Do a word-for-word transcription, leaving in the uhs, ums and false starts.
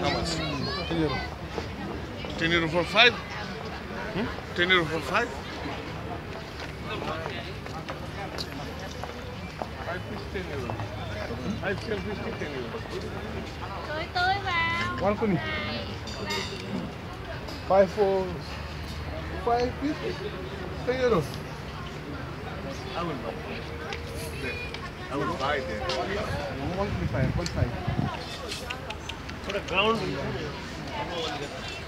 How much? ten euro. ten euro for five? Hmm? ten euro for five? Five fish, ten euro. Five shellfish, ten euro. Tươi tươi vào. One kuni. Five for five fish, ten euro. I will buy there. I will buy there. One kuni five, one five. थोड़ा ground